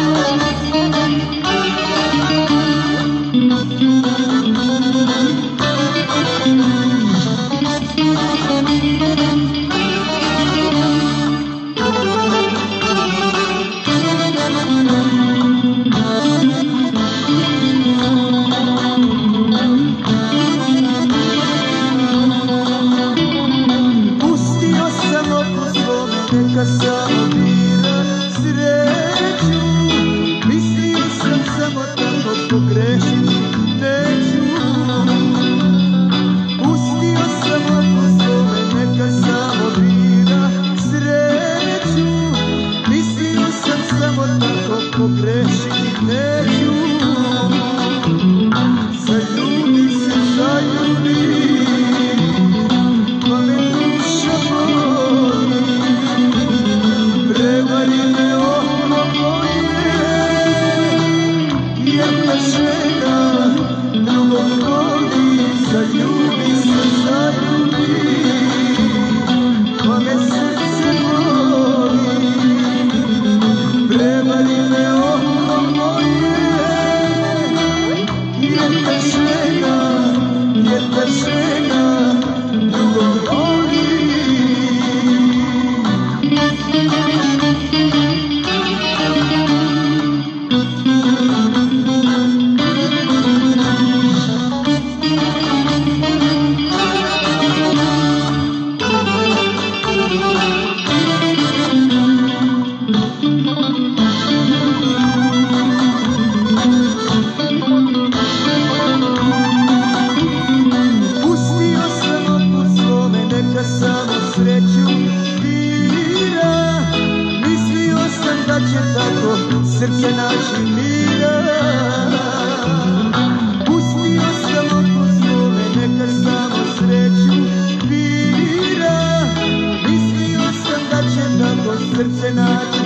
Neka samo bira sreću, mislio sam samo tako pogrešiti neću. Pustio sam oko svome, neka samo bira sreću, mislio sam samo tako pogrešiti neću. Zaljubi se, zaljubi, pa me duša boli. Prevari me oko moje, jedna žena drugog voli. Zaljubi se, zaljubi, pa me srce boli. Prevari me oko moje, jedna žena drugog voli. Samo sreću bira, mislio sam da će tako srce naći mira. Pustio sam oko svome, neka samo sreću bira, mislio sam da će tako srce naći